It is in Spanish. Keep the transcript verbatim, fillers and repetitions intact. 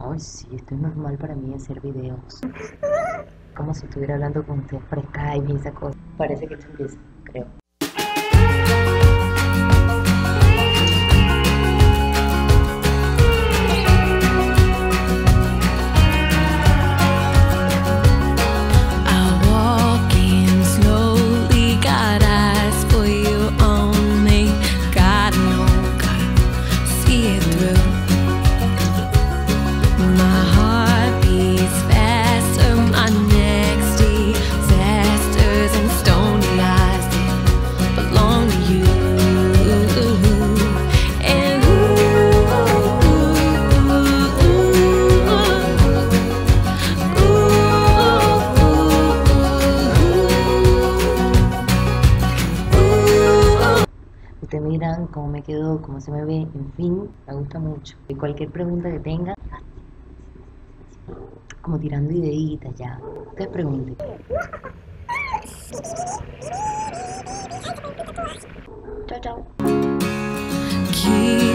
Ay, sí, esto es normal para mí hacer videos. Como si estuviera hablando con ustedes por Skype y esa cosa. Parece que esto empieza, creo. Ustedes me dirán cómo me quedó, cómo se me ve, en fin, me gusta mucho. Y cualquier pregunta que tengan, como tirando ideitas ya. Ustedes pregunten. Chao, chao.